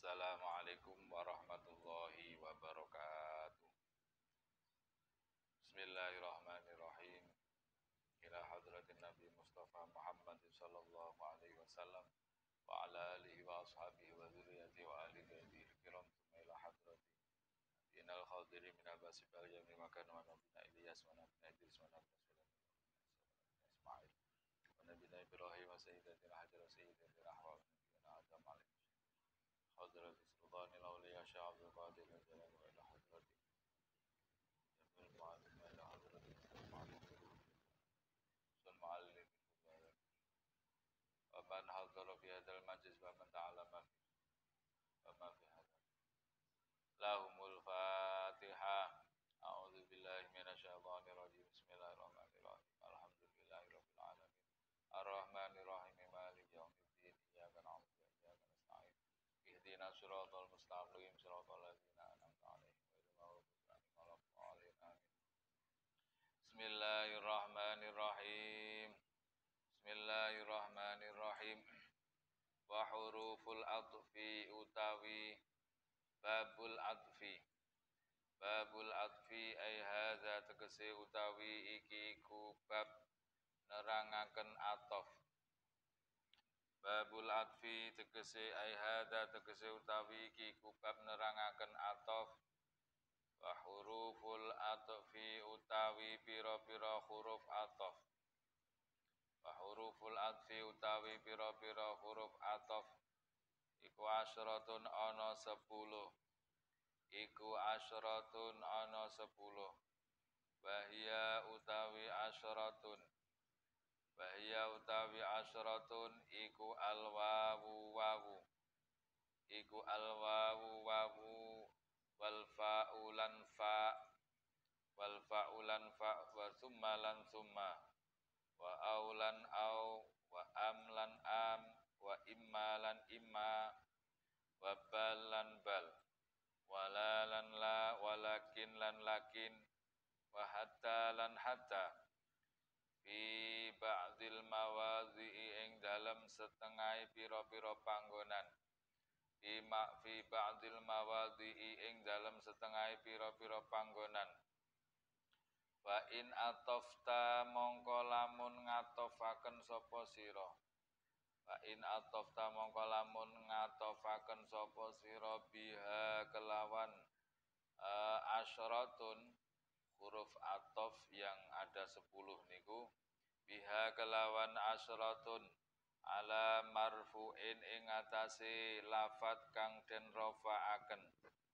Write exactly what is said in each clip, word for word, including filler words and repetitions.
Assalamualaikum warahmatullahi wabarakatuh. Bismillahirrahmanirrahim. Ila hadratin Nabi Mustafa Muhammad sallallahu alaihi wasallam wa ala alihi wa ashabihi wa dzurriyyatihi wa ahli baitihi kiram tsumma ila hadrati Inal khadiri min abasi bal yamni makan wa nabina Ilyas wa nabina Idris wa nabina Sulaiman wa Ismail wa nabina Ibrahim wa sayyidatina Hajar wa sayyidatina Ahwa wa nabina Adam alaihi حضرة سلطان الأولياء شيخ عبد القادر الجلال وإلى حضرة جميع المعلم وإلى حضرة المعلم والمعلم ومن حضر في هذا المجلس ومن تعلم فيه وما في هذا لهم الفاتحة أعوذ بالله من الشيطان الرجيم بسم الله الرحمن الرحيم الحمد لله رب العالمين الرحمن الرحيم مالك يوم الدين إياك نعبد وإياك نستعين اهدنا الصراط المستقيم صراط الذين أنعمت عليهم غير المغضوب عليهم ولا الضالين آمين. Bismillahirrahmanirrahim. Bismillahirrahmanirrahim. Wa huruful adfi utawi babul adfi. Babul adfi ay hadza tegese utawi iki ku bab nerangaken atof. Babul adfi tegese ay hadza tegese utawi iki kubab nerangaken atof wa huruful adfi utawi pira-pira huruf atof wa huruful adfi utawi pira-pira huruf atof iku asyaratun ana sepuluh iku asyaratun ana sepuluh bahia utawi asyaratun Bahya utawi asyaratun iku alwawu wawu iku alwawu wawu wal fa'ulan fa wal fa'ulan fa wa summa lan summa wa aulan au wa amlan am wa imma lan imma wa balan bal wala lan la walakin lan lakin wa hatta lan hatta fi ba'dil mawadhi'i ing dalam setengah pira-pira panggonan fi ma fi ba'dil mawadhi'i ing dalam setengah pira-pira panggonan wa in atofta mongko lamun ngatofaken sapa sira wa in atofta mongko lamun ngatofaken sapa sira biha kelawan uh, asyaratun huruf atof yang ada sepuluh niku biha kelawan asratun ala marfu'in ing atase lafat kang den rafa'aken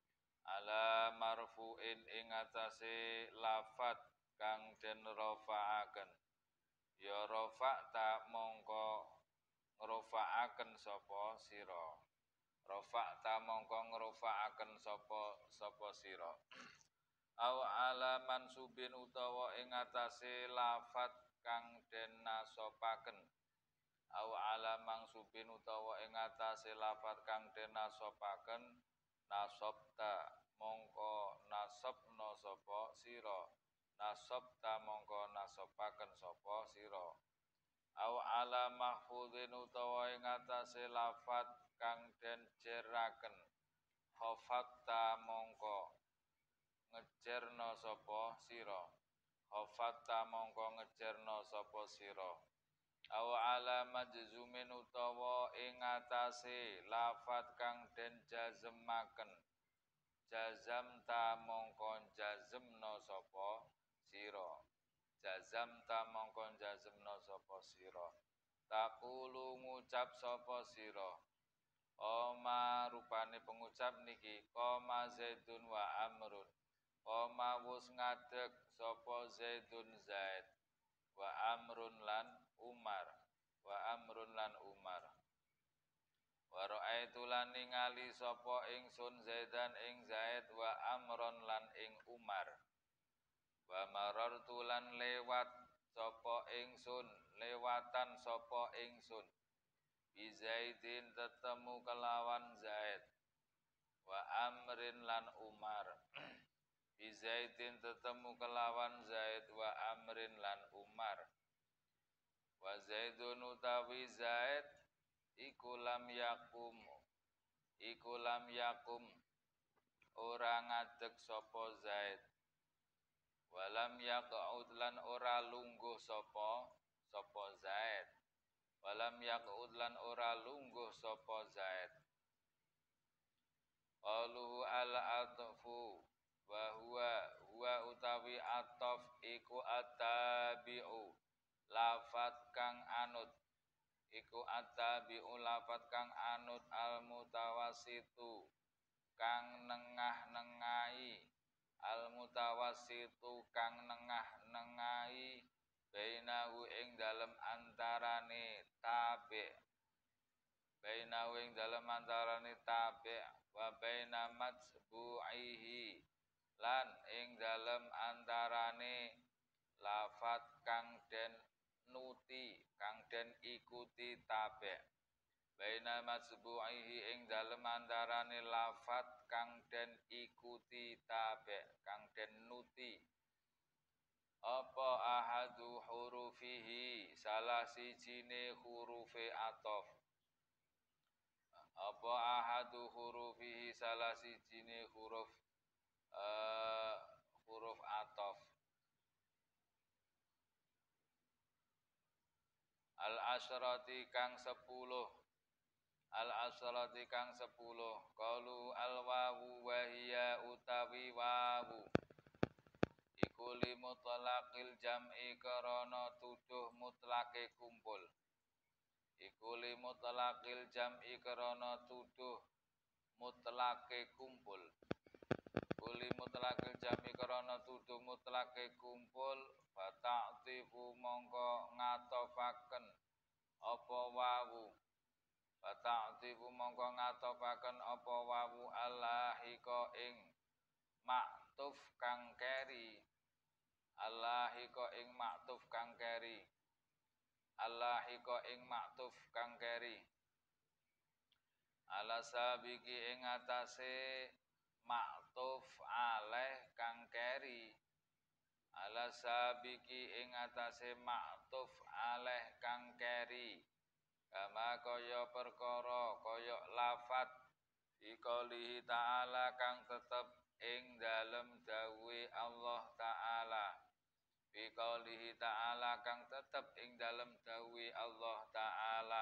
ala marfu'in ing atase lafat kang den rafa'aken ya rafa'ta mongko ngrafa'aken sapa sira rafa'ta mongko ngrafa'aken sapa sapa sira au ala mansubin utawa ing atase lafat kang den nasopaken au ala mansubin utawa ing atase lafat kang den nasopaken nasabta mongko nasabna sapa sira nasabta mongko nasopaken sapa sira au ala mahfuzin utawa ing atase lafat kang den jeraken khafatta mongko ngejerna sapa sira khafatta mongko ngejerna sapa sira aw ala majzumin utawa ing atase lafat kang den jazemaken jazamta mongko jazemna sapa sira jazamta mongko jazemna sapa sira taqulu ngucap sapa sira oma rupane pengucap niki koma zaidun wa amrun Koma wus ngadeg sapa Zaidun Zaid wa Amrun lan Umar wa Amrun lan Umar wa ra'aitu lan ningali sapa ingsun Zaidan ing Zaid wa Amron lan ing Umar wa marartu lan lewat sapa ingsun lewatan sapa ingsun bi Zaidin tetemu kelawan Zaid wa Amrin lan Umar bi Zaidin tetemu kelawan Zaid wa Amrin lan Umar wa Zaidun utawi Zaid iku lam yakum iku lam yakum ora ngadeg sapa Zaid walam yaqud lan ora lungguh sapa sapa Zaid walam yaqud lan ora lungguh sapa Zaid qaluhu al atfu wa huwa huwa utawi ataf iku atabi'u lafat kang anut iku atabi'u lafat kang anut al mutawasitu kang nengah-nengahi al mutawasitu kang nengah-nengahi bainahu ing dalem antarane tabi' bainahu ing dalem antarane tabi' wa baina matbu'ihi lan ing dalem antarane lafat kang den nuti kang den ikuti tabi' baina matbu'ihi ing dalem antarane lafat kang den ikuti tabi' kang den nuti apa ahadu hurufihi salah sijine hurufe atof apa ahadu hurufihi salah sijine huruf uh, huruf atof al asyrati kang sepuluh al asyrati kang sepuluh qalu al wawu wa hiya utawi wawu iku limutlaqil jam'i karana tuduh mutlake kumpul iku limutlaqil jam'i karana tuduh mutlake kumpul kuli mutlaqil jam'i karana tuduh mutlake kumpul fata'tifu mongko ngatofaken apa wawu fata'tifu mongko ngatofaken apa wawu allahika ing maktuf kang keri allahika ing maktuf kang keri allahika ing maktuf kang keri ala sabiki ing atase maktuf alaih kang keri ala sabiki ing atase maktuf alaih kang keri kama kaya perkara kaya lafat dikolihi ta'ala kang tetep ing dalem dawuhe Allah ta'ala dikolihi ta'ala kang tetep ing dalem dawuhe Allah ta'ala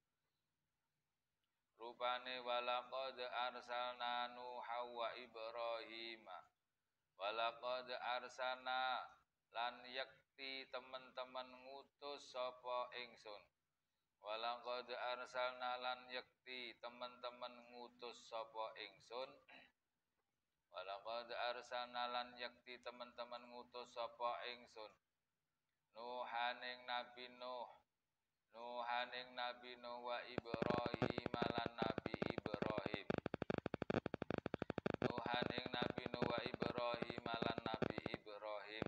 rupane walaqad arsalna nuha wa ibrahima walaqad arsalna lan yakti temen-temen ngutus sapa ingsun walaqad arsalna lan yakti temen-temen ngutus sapa ingsun walaqad arsalna lan yakti temen-temen ngutus sapa ingsun nuhaning nabi nuh nuhaning nabi nuh wa ibrahim lan nabi ibrahim nuhaning nabi nuh wa ibrahim lan nabi ibrahim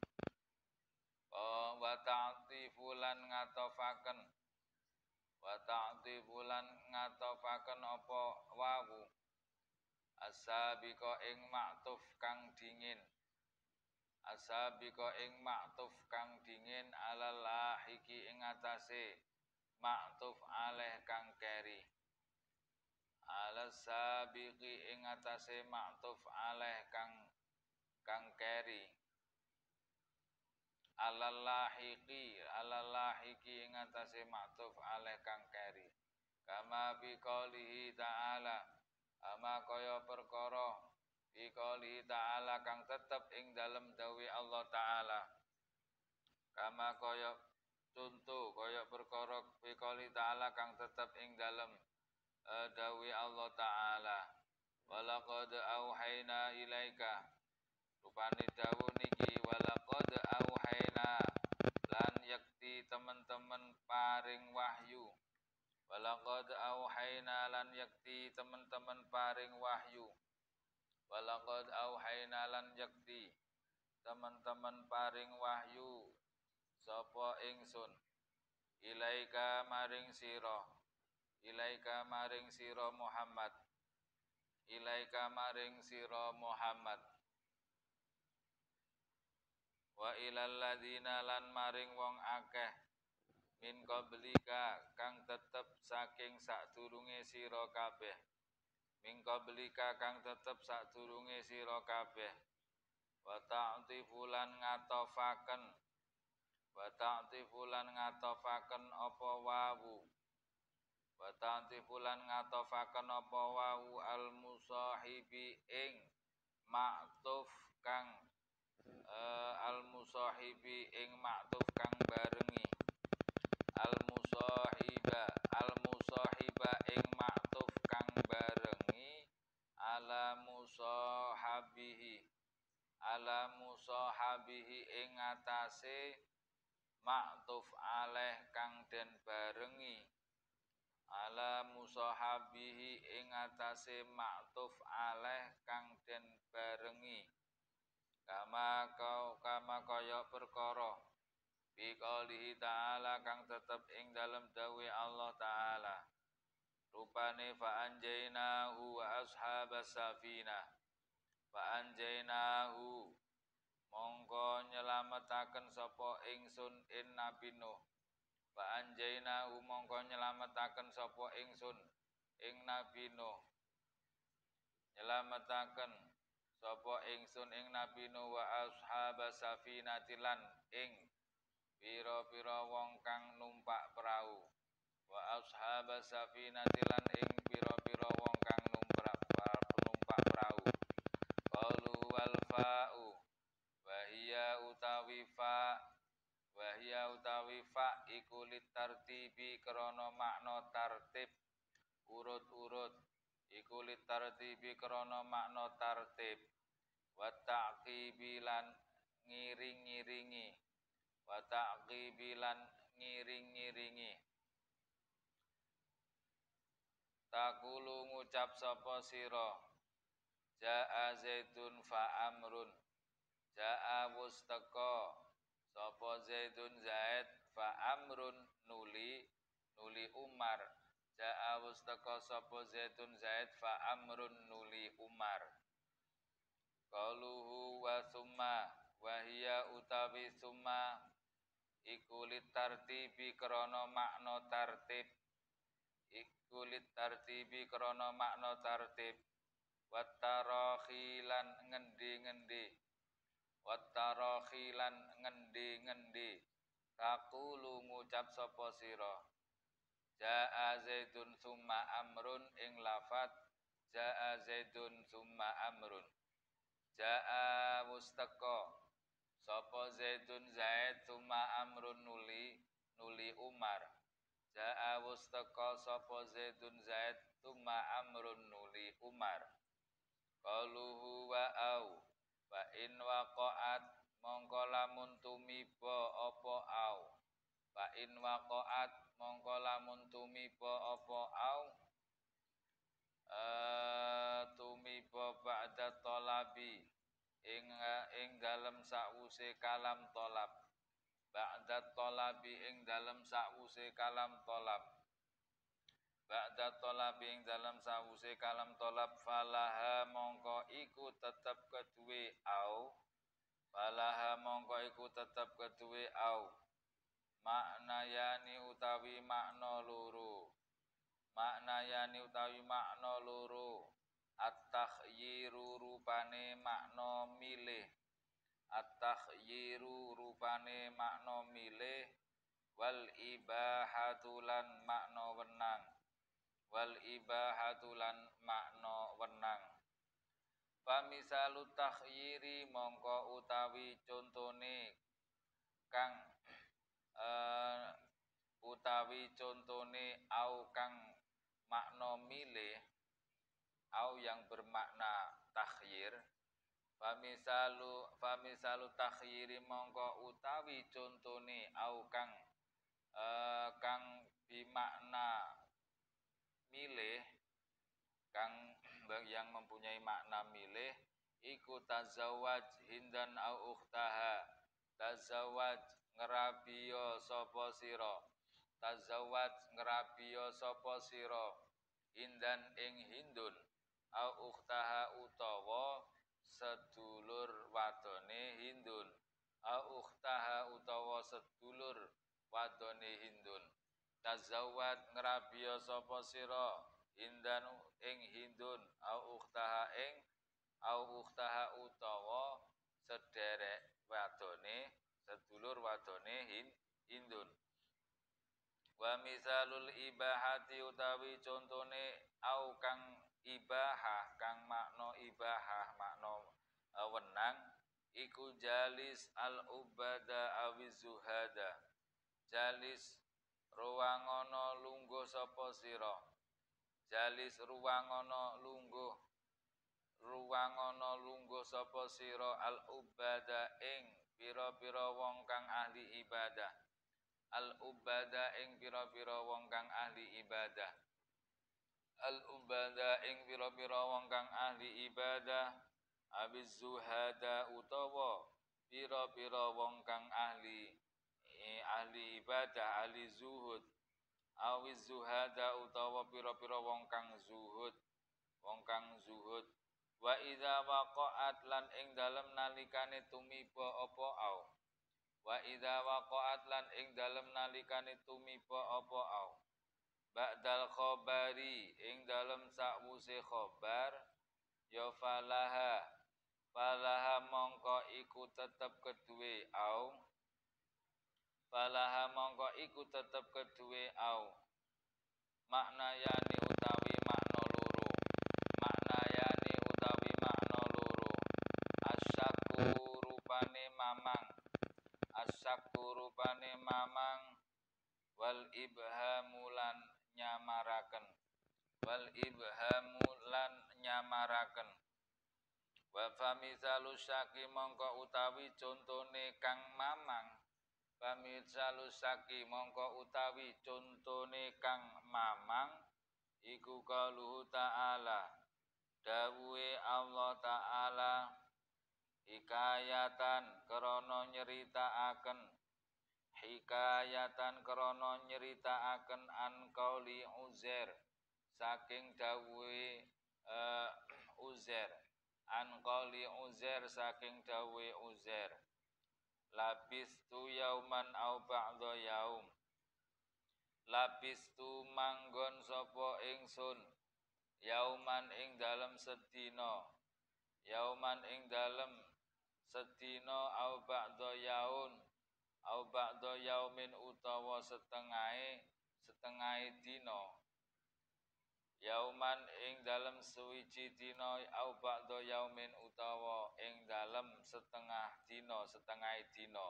wa ta'tifu lan ngatofaken wa ta'tifu lan ngatofaken apa wawu asabiqa ing maktuf kang dingin asabiqa ing maktuf kang dingin alal lahiki ing atase maktuf alaih kang keri alasabiqi ing atase maktuf alaih kang kang keri alallahiki alallahiki ing atase maktuf alaih kang keri kama biqaulihi ta'ala ama kaya perkara biqaulihi ta'ala kang tetep ing dalem dawuh Allah ta'ala kama kaya contoh kaya perkara biqaulihi ta'ala kang tetep ing dalem uh, dawuh Allah ta'ala walaqad auhayna ilaika rupane dawuh niki walaqad auhayna lan yakti teman-teman paring wahyu walaqad auhayna lan yakti teman-teman paring wahyu walaqad auhayna lan yakti teman-teman paring wahyu sapa ingsun ilaika maring sira ilaika maring sira Muhammad ilaika maring sira Muhammad wa ilal ladzina lan maring wong akeh min qablika kang tetep saking sadurunge sira kabeh min qablika kang tetep sadurunge sira kabeh wa ta'tifulan ngatofaken wa ta'tifulan ngatofaken apa wawu wa ta'tifulan ngatofaken apa wawu al musahibi ing maktuf kang uh, al musahibi ing maktuf kang barengi al musahiba al musahiba ing maktuf kang barengi ala musahabihi ala musahabihi ing atase maktuf alaih kang den barengi ala musahabihi ing atase maktuf alaih kang den barengi kama kau kama kaya perkara bi qaulihi ta'ala kang tetep ing dalem dawuh Allah taala rupane fa anjainahu wa ashabas safinah fa anjainahu mongko nyelametaken sapa ingsun in Nabi Nuh fa anjainahu mongko nyelametaken sapa ingsun ing Nabi Nuh nyelametaken sapa ingsun ing Nabi Nuh wa ashabas safinati lan ing pira-pira wong kang numpak perahu wa ashabas safinati lan ing pira-pira wong kang numpak numpak perahu qalu wal fa'u wa hiya utawi fa wa hiya utawi fa iku litartibi krana makna tartib urut-urut iku litartibi krana makna tartib wa ta'qibi lan ngiring-ngiringi wa ta'qibi lan ngiring-ngiringi takulu ngucap sapa sira jaa zaitun fa amrun jaa wustaka sapa zaitun zaid fa amrun nuli nuli umar jaa wustaka sapa zaitun zaid fa amrun nuli umar qaluhu wa summa wa hiya utawi summa iku litartibi krana makna tartib iku litartibi krana makna tartib wattarakhilan ngendi-ngendi wattarakhilan ngendi-ngendi taqulu ngucap sapa sira jaa zaidun summa amrun ing lafat jaa zaidun summa amrun jaa mustaqo sapa zaidun zaid summa amrun nuli nuli umar jaa mustaqo sapa zaidun zaid summa amrun nuli umar qaluhu wa au wa in waqa'at mongko lamun tumiba apa au wa in waqa'at mongko lamun tumiba apa au uh, tumiba ba'da talabi ing ing dalem sakwuse kalam talab ba'da talabi ing dalem sakwuse kalam talab ba'da talabi ing dalem sakwuse kalam talab falaha mongko iku tetep keduwe au falaha mongko iku tetep keduwe au makna yani utawi makna loro makna yani utawi makna loro at-takhyiru rupane makna milih at-takhyiru rupane makna milih wal ibahatulan makna wenang wal ibahatulan makna wenang pamisalu takhyiri mongko utawi contone kang uh, utawi contone au kang makna milih au yang bermakna takhyir famisalu famisalu takhyiri mongko utawi contone au kang uh, kang bimakna milih kang yang mempunyai makna milih iku tazawwaj hindan au ukhtaha tazawwaj ngrabiya sapa sira tazawwaj ngrabiya sapa sira hindan ing hindun au ukhtaha utawa sedulur wadone hindun au ukhtaha utawa sedulur wadone hindun tazawwaj ngrabiya sapa sira hindan ing Hindun au ukhtaha ing au ukhtaha utawa sederek wadone sedulur wadone hin Hindun. Wa misalul ibahati utawi contone au kang ibahah kang makna ibahah makna uh, wenang iku jalis al ubada awi zuhada. Jalis ruwangono lungguh sapa sira. Jalis ruwangono lungguh ruwangono lungguh sapa sira al ubada ing pira-pira wong kang ahli ibadah. Al ubada ing pira-pira wong kang ahli ibadah. Al ubada ing pira-pira wong kang ahli ibadah. Abiz zuhada utawa pira-pira wong kang ahli eh, ahli ibadah, ahli zuhud. Awiz zuhada utawa pira-pira wong kang zuhud, wong kang zuhud. Wa idza waqa'at lan ing dalem nalikane tumiba apa au. Wa idza waqa'at lan ing dalem nalikane tumiba apa au. Ba'dal khabari ing dalem sakwuse khabar ya falaha falaha mongko iku tetep keduwe au. Falaha mongko iku tetep keduwe au. Makna yani utawi makna loro. Makna yani utawi makna loro. Asyaku rupane mamang. Asyaku rupane mamang. Wal ibhamulan nyamaraken. Wal ibhamulan nyamaraken. Wa famisalu syaki mongko utawi contone kang mamang. Famisalu syaki mongko utawi contone kang mamang iku qauluhu ta'ala dawuhe Allah ta'ala hikayatan krana nyeritaaken hikayatan krana nyeritaaken an qauli Uzair saking dawuhe uh, Uzair an qauli Uzair saking dawuhe Uzair labistu yauman au ba'da yaum. Labistu manggon sapa ingsun yauman ing dalem sedina. Yauman ing dalem sedina au ba'da yaun. Au ba'da yaumin utawa setengahe setengahe dina. Yauman ing dalem suwiji dina au ba'da yaumin utawa ing dalem setengah dina setengah dina.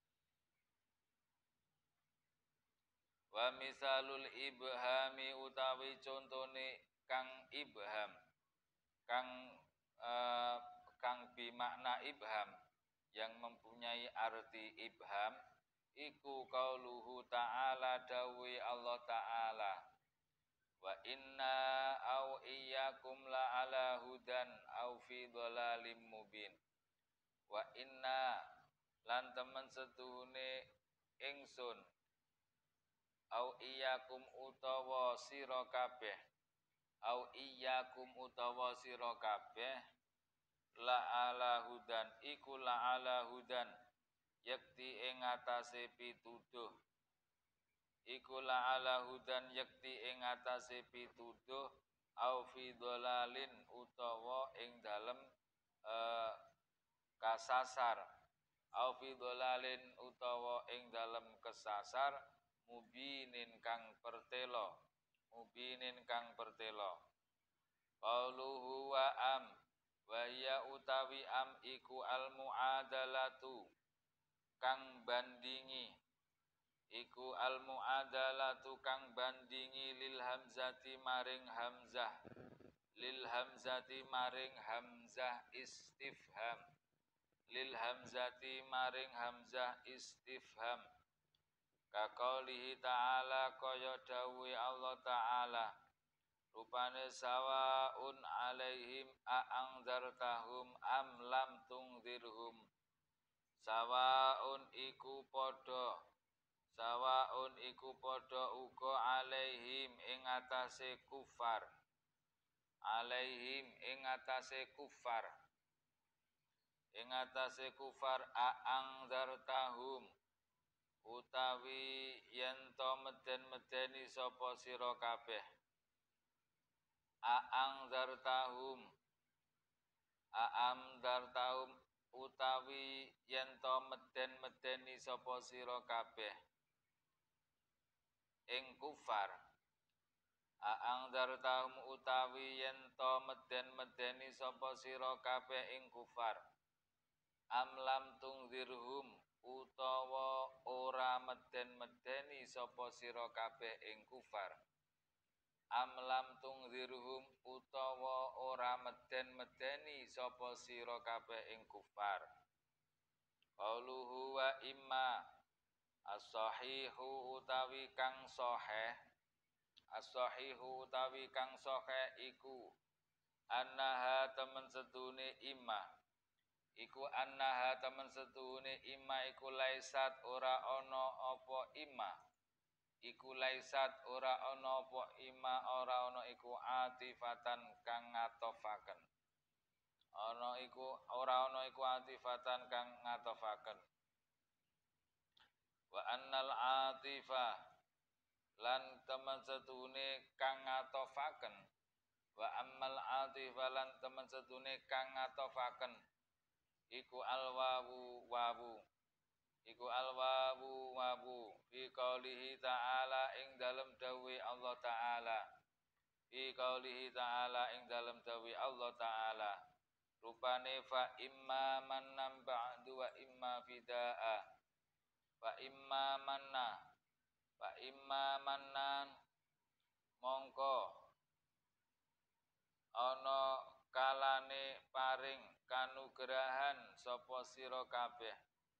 Wa misalul ibhami utawi contone kang ibham kang uh, kang bimakna ibham yang mempunyai arti ibham iku qauluhu ta'ala dawi Allah ta'ala wa inna au iyyakum la ala hudan au fi dhalalim mubin. Wa inna lan temen setuhune ingsun au iyyakum utawa sira kabeh au iyyakum utawa sira kabeh la ala hudan iku la ala hudan yakti ing atase pituduh iku la ala hudan yakti ing atase pituduh au fi dhalalin utawa ing dalem uh, kasasar au fi dhalalin utawa ing dalem kesasar mubinin kang pertelo mubinin kang pertelo qauluhu wa am wa ya utawi am iku al muadalatu kang bandingi iku al muadalatu kang bandingi lil hamzati maring hamzah lil hamzati maring hamzah istifham lil hamzati maring hamzah istifham kaqaulihi ta'ala kaya dawuhe Allah ta'ala rupane sawaun alaihim a'angzartahum am lam tungzirhum sawaun iku padha sawaun iku padha uga alaihim ing atase kufar alaihim ing atase kufar ing atase kufar a'angzartahum utawi yen to meden-medeni sapa sira kabeh Aang dartahum Aam dartahum utawi yento meden-medeni sapa sira kabeh ing kufar. Aang dartahum utawi yento meden-medeni sapa sira kabeh ing kufar. Amlam tungzirhum utawa ora meden-medeni sapa sira kabeh ing kufar. Amlam tungzirhum utawa ora meden-medeni sapa sira kabeh ing kufar. Qauluhu wa imma as-sahihu utawi kang sahih. As-sahihu utawi kang sahih iku annaha temen sedune imma iku annaha temen sedune imma iku laisat ora ana apa imma iku laisat ora ana apa imma ora ana iku atifatan kang ngatofaken ana iku ora ana iku atifatan kang ngatofaken. Wa annal atifah lan temen sedune kang ngatofaken wa ammal atifah lan temen sedune kang ngatofaken iku alwawu wawu iku alwawu wawu fi qaulihi ta'ala ing dalem dawuh Allah ta'ala fi qaulihi ta'ala ing dalem dawuh Allah ta'ala rupane fa imma manam ba'du wa imma fidaa fa imma manna fa imma mannan mongko ana kalane paring kanugrahan sapa sira kabeh.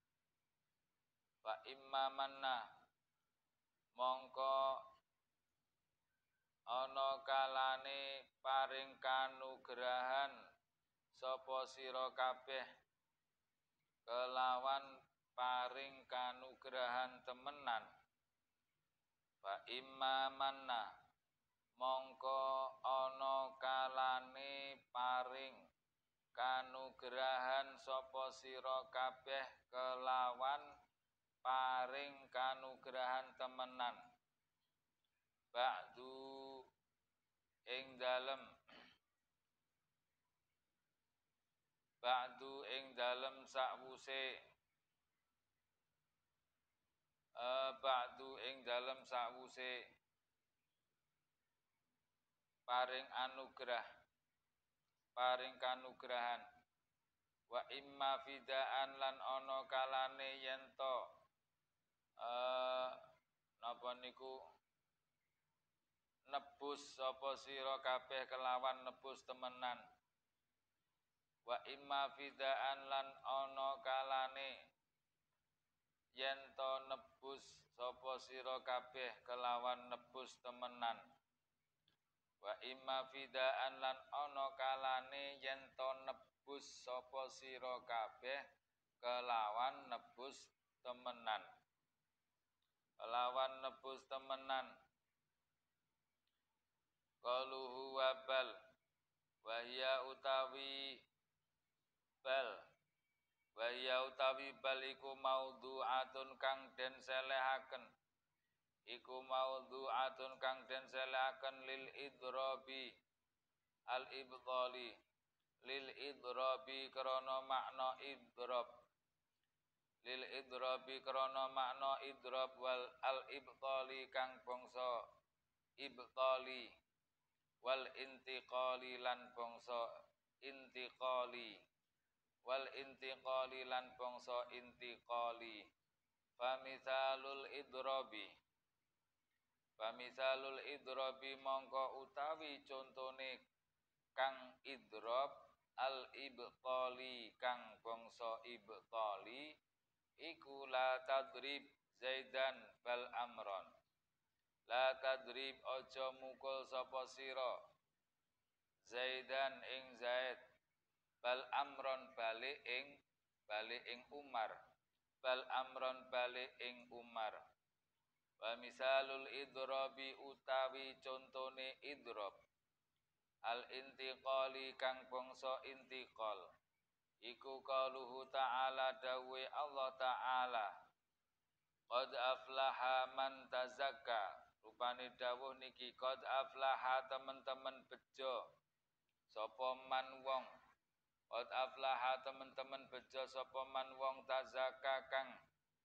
Fa imma manna mongko ana kalane paring kanugrahan sapa sira kabeh kelawan paring kanugrahan temenan. Fa imma manna mongko ana kalane paring kanugrahan sapa sira kabeh kelawan paring kanugrahan temenan. Ba'du ing dalem Ba'du ing dalem sakwuse uh, Ba'du ing dalem sakwuse paring anugrah paring kanugrahan. Wa imma fidaan lan ana kalane yento eh napa niku nebus sapa sira kabeh kelawan nebus temenan. Wa imma fidaan lan ana kalane yento nebus sapa sira kabeh kelawan nebus temenan. Wa imma fidaan lan ana kalane yento nebus sapa sira kabeh kelawan nebus temenan. Kelawan nebus temenan. Qaluhu wa bal wa hiya utawi bal wa hiya utawi bal iku maudhu'atun kang den selehaken iku maudhu'atun kang den selehaken lil idrabi al ibdali lil idrabi krana makna idrab lil idrabi krana makna idrab wal al ibdali kang bangsa ibdali wal intiqali lan bangsa intiqali wal intiqali lan bangsa intiqali. Famithalul idrabi Famithalul idrabi mongko utawi contone kang idrab al ibtali kang bangsa ibtali iku la tadrib zaidan bal amron. La tadrib aja mukul sapa sira zaidan ing zaid bal amron balik ing balik ing Umar bal amron balik ing Umar. Wa misalul idrabi utawi contone idrab al intiqali kang bangsa intiqal iku qauluhu ta'ala dawe Allah ta'ala qad aflaha man tazakka rupane dawuh niki qad aflaha temen-temen bejo sapa man wong qad aflaha temen-temen bejo sapa man wong tazaka kang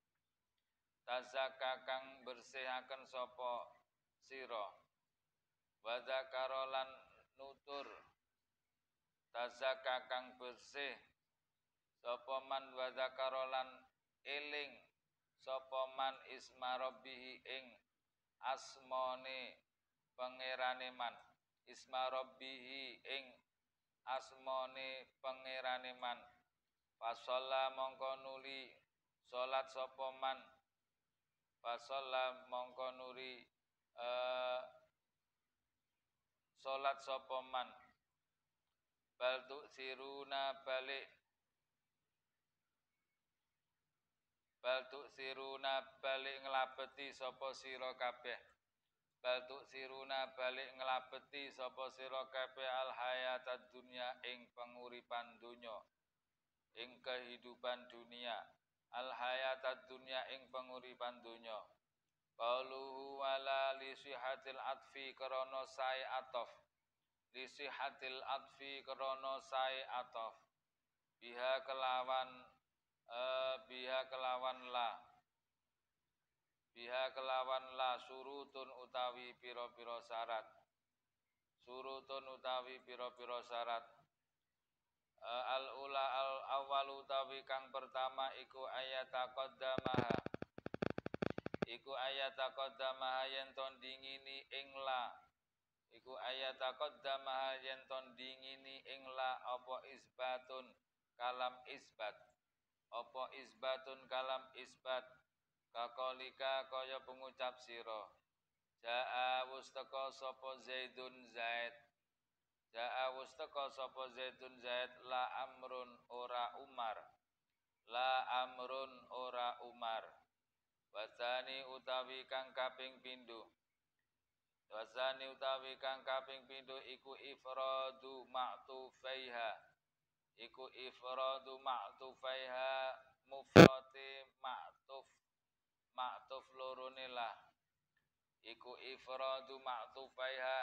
tazaka kang bersihaken sapa sira wa dzakara lan nutur tazaka kang bersih sapa man wa dzakara lan eling sapa man isma rabbih ing asmane pangerane man isma rabbih ing asmane pangerane man fasalla mongko nuli salat sapa man fasalla mongko nuli uh, salat sapa man bal tu siruna balik bal tu siruna balik nglabeti sapa sira kabeh bal tu siruna balik nglabeti sapa sira kabeh al hayatad dunya ing penguripan dunya ing kehidupan dunia al hayatad dunya ing penguripan dunya qauluhu wala li sihatil atfi krana sae atof li sihatil atfi krana sae atof biha kelawan uh, biha kelawan la biha kelawan la surutun utawi pira-pira syarat surutun utawi pira-pira syarat uh, al ula al awal utawi kang pertama iku ayat taqaddamaha iku ayat taqaddamaha yen ton dingini ing la iku ayat taqaddamaha yen ton dingini ing la apa isbatun kalam isbat apa isbatun kalam isbat kakolika kaya pengucap sira jaa wustaka sapa zaidun zaid jaa wustaka sapa zaidun zaid la amrun ora umar la amrun ora umar wasani utawi kang kaping pindho wasani utawi kang kaping pindho iku ifradu ma'tufaiha iku ifradu ma'tufaiha mufrate ma'tuf ma'tuf lorone lah iku ifradu ma'tufaiha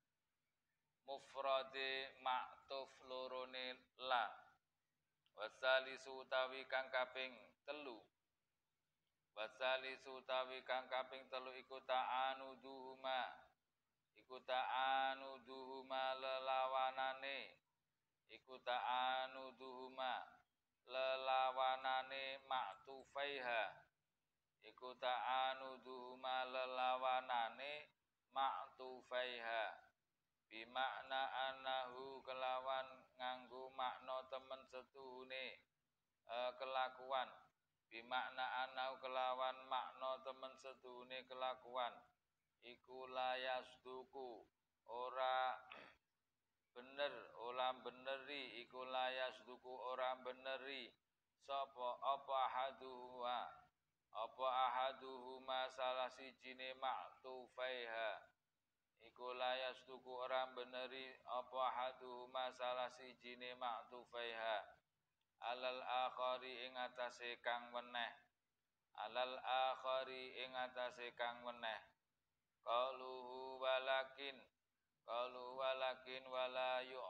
mufrade ma'tuf lorone la wasalisu utawi kang kaping telu wasalisu utawi kang kaping telu iku ta'anuduhuma iku ta'anuduhuma lelawanane iku ta'anuduhuma lelawanane ma'tufaiha iku ta'anuduhuma lelawanane ma'tufaiha bimakna anahu kelawan nganggo makna temen setuhune uh, kelakuan bimakna anahu kelawan makna temen setuhune kelakuan iku layasduku ora bener ora beneri iku layasduku ora beneri sapa apa ahaduha apa ahaduhuma salah sijine ma'tufaiha iku layasduku ora beneri apa ahaduhuma salah sijine ma'tufaiha alal akhari ing atase kang weneh alal akhari ing atase kang weneh qaluhu walakin qalu walakin wala yu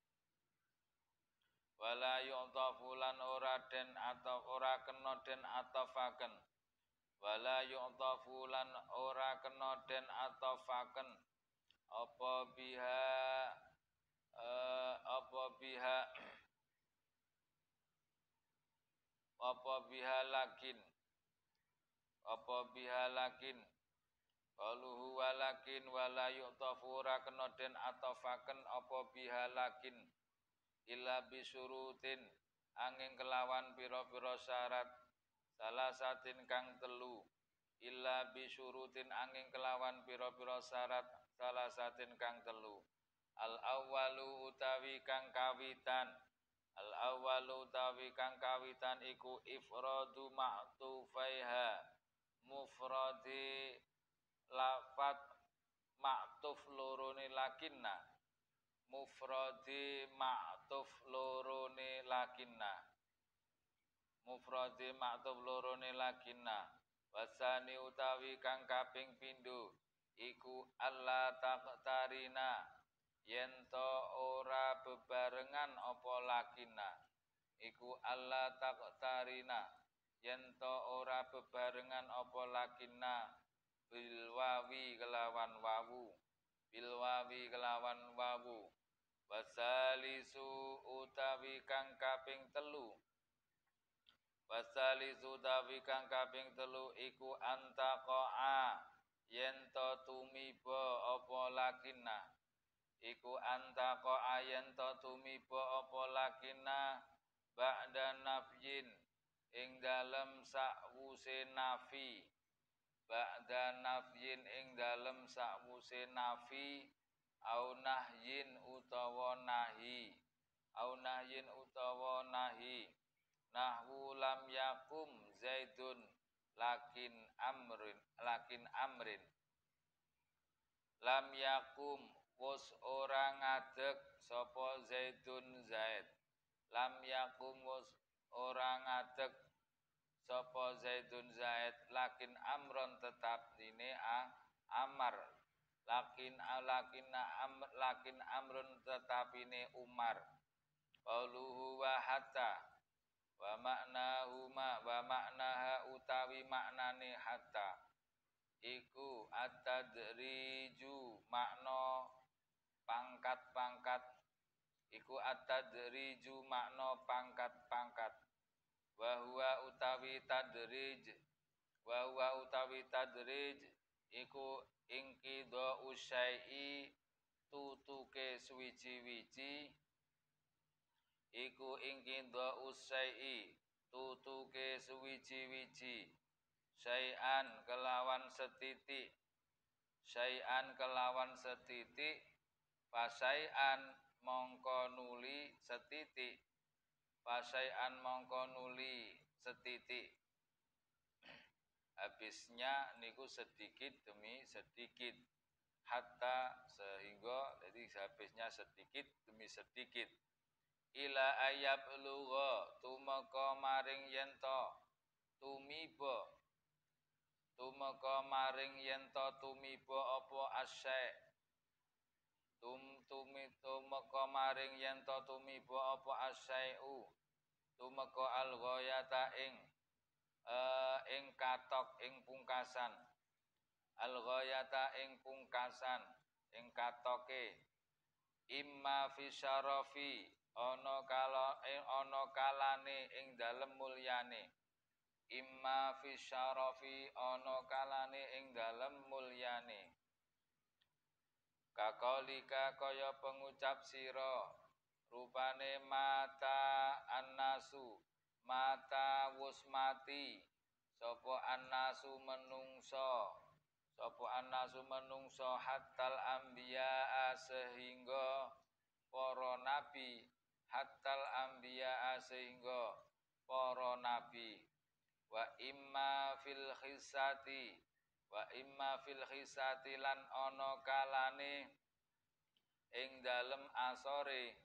wala yu'tafu lan ora den atau ora kena den atafaken wala yu'tafu lan ora kena den atafaken apa biha uh, apa biha apa biha lakin apa biha lakin qaluhu walakin wala yu'tafu ora kena den atafaken apa biha lakin illa bisurutin angin kelawan pira-pira syarat salah satin kang telu illa bisurutin angin kelawan pira-pira syarat salah satin kang telu al awwalu utawi kang kawitan al awwalu utawi kang kawitan iku ifradu ma'tufaiha mufradi lafat ma'tuf lorone lakinna mufradi ma'tuf lorone lakinna mufradi ma'tuf lorone lakinna wasani utawi kang kaping pindho iku alla taqtarina yento ora bebarengan apa lakina iku alla taqtarina yento ora bebarengan apa lakina bilwawi kelawan wawu bilwawi kelawan wawu wasalisu utawi kang kaping telu wasalisu utawi kang kaping telu iku antaqa'a yento tumiba apa lakina iku antaqa'a yento tumiba apa lakina ba'da nafyin ing dalem sakwuse nafi ba'da nafyin ing dalem sakwuse nafi au nahyin utawa nahi au nahyin utawa nahi nahwu lam yakum zaidun lakin amrin lakin amrin lam yakum wus ora ngadeg sapa zaidun zaid lam yakum wus ora ngadeg sapa zaidun zaid lakin amron tetap dine a amar lakin lakin am lakin amrun tetapine umar qauluhu wa hatta wa maknahuma wa maknaha utawi maknane hatta iku at-tadriju makna pangkat-pangkat iku at-tadriju makna pangkat-pangkat wa huwa utawi tadrij wa huwa utawi tadrij iku ingkidha usai tutuke suwiji-wiji iku ingkidha usai tutuke suwiji-wiji syai'an kelawan setitik syai'an kelawan setitik fasai'an mongko nuli setitik fasai'an mongko nuli setitik habisnya niku sedikit demi sedikit hatta sehingga jadi habisnya sedikit demi sedikit ila ayab lugha tumeka maring yento tumiba tumeka maring yento tumiba apa asy tum tumi tumeka maring yento tumiba apa asyu tumeka al-ghayata ing Uh, ing katok ing pungkasan al-ghayata ing pungkasan ing katoke imma fi syarafi ana kala ing ana kalane ing dalem mulyane imma fi syarafi ana kalane ing dalem mulyane kakolika kaya pengucap sira rupane mata annasu mata wus mati sapa annasu menungso sapa annasu menungso hatal anbiya sehingga para nabi hatal anbiya sehingga para nabi wa imma fil khisati wa imma fil khisati lan ana kalane ing dalem asore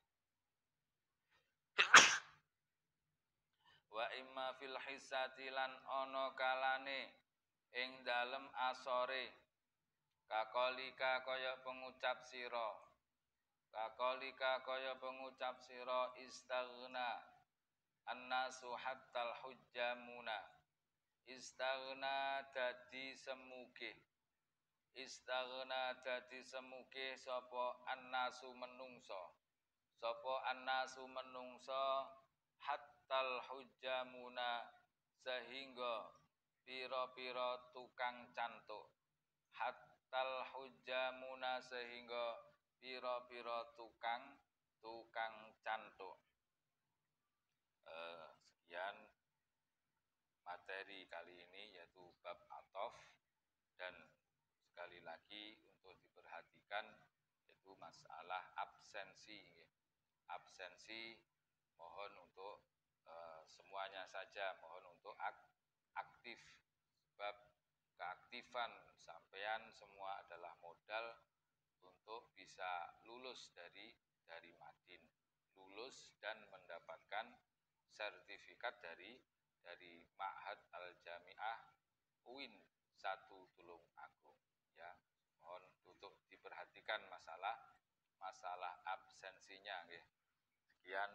wa imma fil hisati lan ana kalane ing dalem asore kakolika kaya pengucap sira kakolika kaya pengucap sira istaghna annasu hattal hujjamuna istaghna dadi semuge istaghna dadi semuge sapa annasu menungso sapa annasu menungso hat tal hujjamuna sehingga pira-pira tukang cantuk hatal hujjamuna sehingga pira-pira tukang tukang cantuk eh, sekian materi kali ini yaitu bab atof dan sekali lagi untuk diperhatikan yaitu masalah absensi absensi mohon untuk Uh, semuanya saja mohon untuk ak aktif sebab keaktifan sampean semua adalah modal untuk bisa lulus dari dari Madin lulus dan mendapatkan sertifikat dari dari Ma'had Al-Jami'ah U I N satu Tulung Agung ya diperhatikan masalah masalah absensinya nggih. Sekian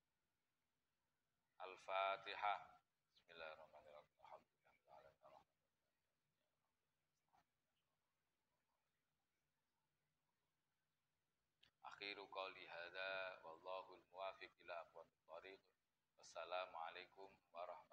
Al-Fatihah. Bismillahirrahmanirrahim. Akhiru qawli hadza wallahul muwaffiq ila aqwamit thoriq. Wassalamualaikum warahmatullahi